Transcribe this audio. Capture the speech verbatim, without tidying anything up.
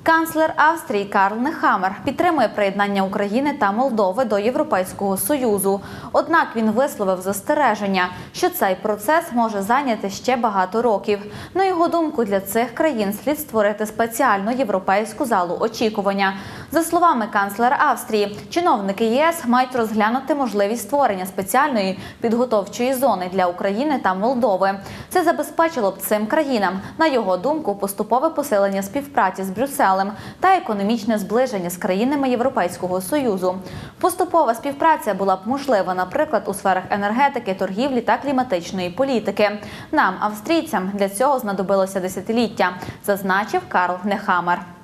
Канцлер Австрії Карл Нехаммер підтримує приєднання України та Молдови до Європейського Союзу. Однак він висловив застереження, що цей процес може зайняти ще багато років. На його думку, для цих країн слід створити спеціальну європейську залу очікування. За словами канцлера Австрії, чиновники ЄС мають розглянути можливість створення спеціальної підготовчої зони для України та Молдови. Це забезпечило б цим країнам, на його думку, поступове посилення співпраці з Брюсселем та економічне зближення з країнами Європейського Союзу. Поступова співпраця була б можлива, наприклад, у сферах енергетики, торгівлі та кліматичної політики. Нам, австрійцям, для цього знадобилося десятиліття, зазначив Карл Нехаммер.